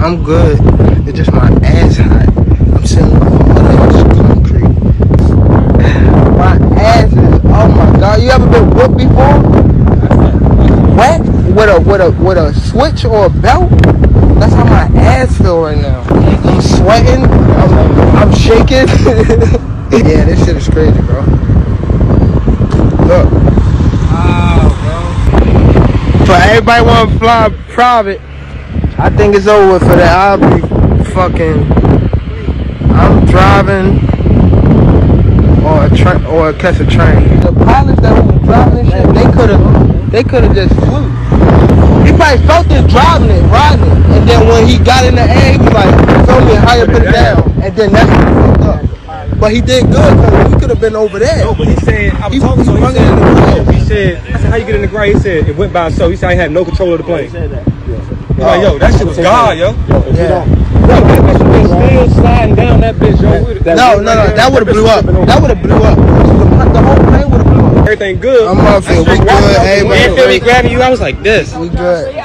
I'm good. It's just my ass hot. I'm sitting on this concrete. My ass is, oh my god. You ever been whooped before? Wet? With a switch or a belt? That's how my ass feel right now. I'm sweating. I'm shaking. Yeah, this shit is crazy, bro. Look. Oh, bro. For everybody want to fly private, I think it's over for that. I'll be fucking. I'm driving or catch a train. The pilots that was driving this shit, they could have just flew. He probably felt this driving it, riding it, and then when he got in the air, he was like, "Feel me? How you put it down?" And then that's when he fucked up. But he did good because we could have been over there. No, but he said, I was talking to him. He said, I said, how you get in the ground? He said, it went by so. He said, I had no control of the plane. He said that. Yeah. Like, yo, that shit was God, yo. Yeah. That bitch was still sliding down that bitch, yo. No, that would have blew up. That would have blew up. The whole plane would have blew up. Everything good. I'm off it. We good. Everybody grabbing you. I was like this. We good.